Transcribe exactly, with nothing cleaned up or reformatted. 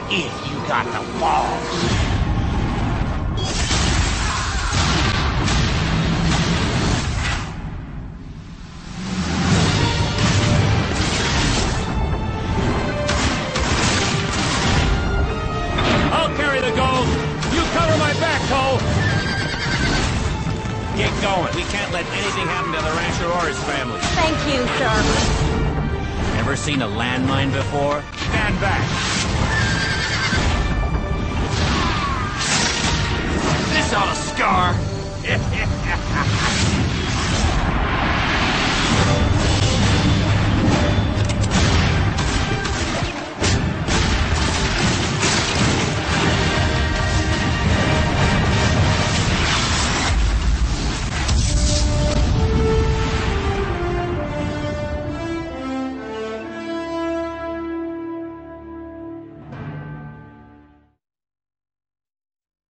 If you got the balls. I'll carry the gold. You cover my back, Cole. Get going. We can't let anything happen to the Rancheroras family. Thank you, sir. Ever seen a landmine before? Stand back. This ought to scar.